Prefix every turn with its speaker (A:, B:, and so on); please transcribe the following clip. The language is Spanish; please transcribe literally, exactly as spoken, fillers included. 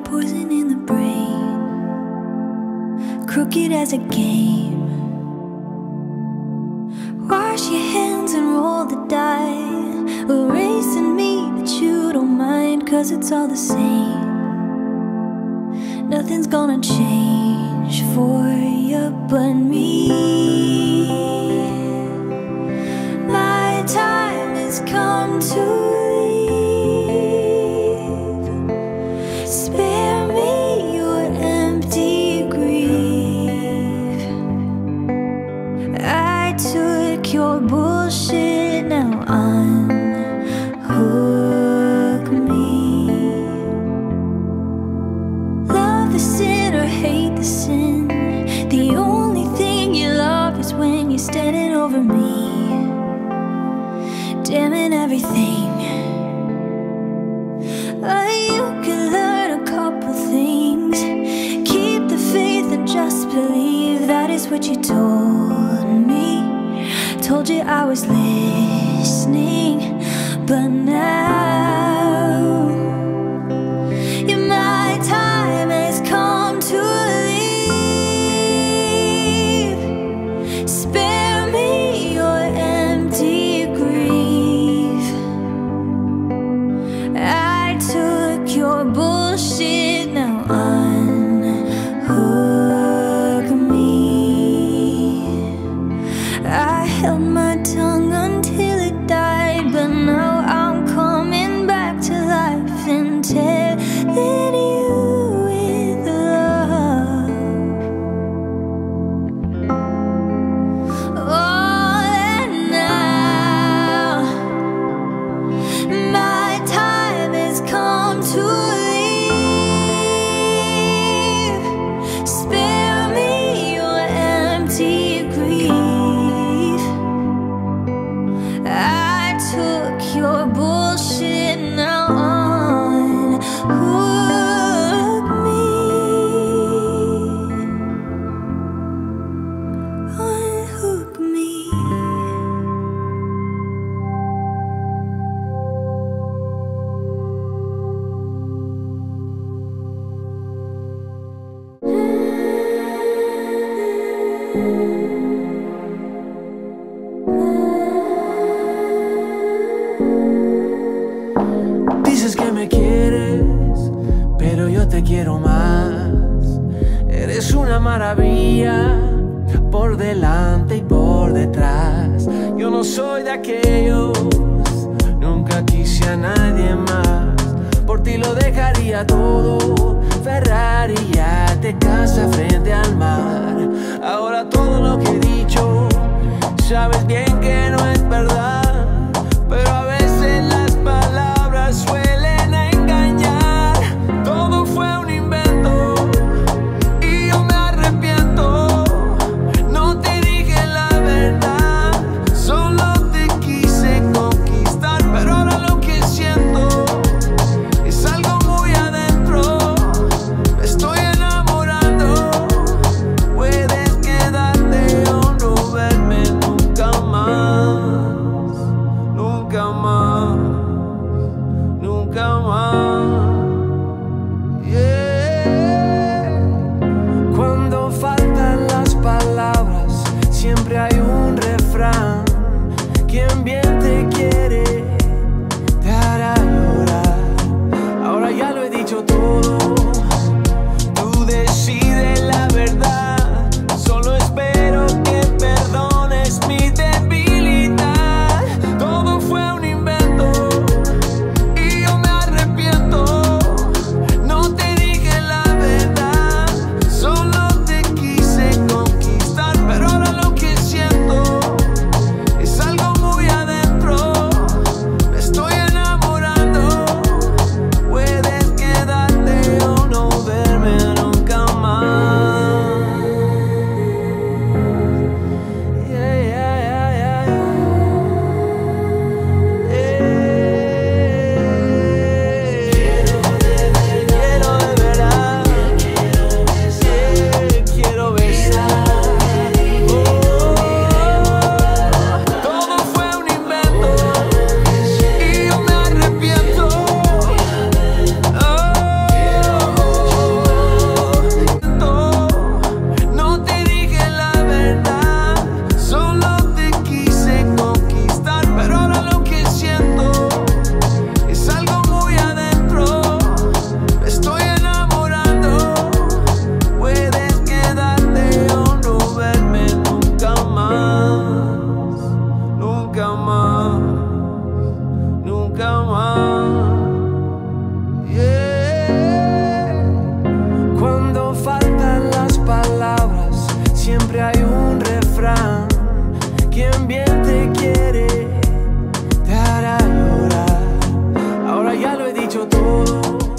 A: poison in the brain, crooked as a game. Wash your hands and roll the die, erasing me, but you don't mind, 'cause it's all the same. Nothing's gonna change for you but me. My time has come to leave. Spare me your empty grief. I took your bullshit, now unhook me. Love the sin or hate the sin, the only thing you love is when you're standing over me, damning everything. Uh, you can learn a couple things, keep the faith and just believe. That is what you told me. Told you I was listening, but now yeah, my time has come to leave. Spare me your empty grief. I took your bullshit, now unhook me. I held my tongue until it died, but now I'm coming back to life and telling you with love. Oh, and now my time has come to leave. Spare me your empty grief. I took your bullshit, now unhook me. Unhook me.
B: Dices que me quieres, pero yo te quiero más. Eres una maravilla, por delante y por detrás. Yo no soy de aquellos, nunca quise a nadie más. Por ti lo dejaría todo, Ferrari, yate, casa frente al mar. Ahora todo lo que he dicho, sabes bien que no es verdad, pero a veces las palabras suelen engañar. Todo fue un invento y yo me arrepiento. No te dije la verdad, solo te quise conquistar, pero ahora lo que siento es algo muy adentro. Me estoy enamorando, puedes quedarte o no verme nunca más. Yeah. Cuando faltan las palabras, siempre hay un refrán. Quien bien te quiere, te hará llorar. Ahora ya lo he dicho todo.